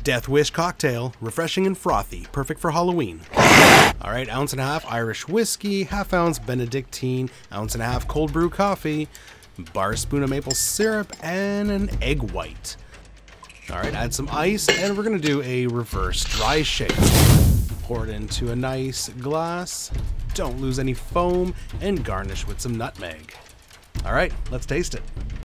Death Wish cocktail, refreshing and frothy, perfect for Halloween. Alright, 1.5 ounces Irish whiskey, 1/2 ounce Bénédictine, 1.5 ounces cold brew coffee, bar spoon of maple syrup, and an egg white. Alright, add some ice, and we're going to do a reverse dry shake. Pour it into a nice glass, don't lose any foam, and garnish with some nutmeg. Alright, let's taste it.